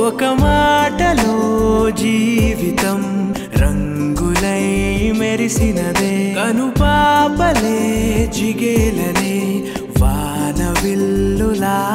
ఒక మాటలో జీవితం రంగులై మెరిసినదే కనుపాపలే జిగేలనే వాన విల్లులా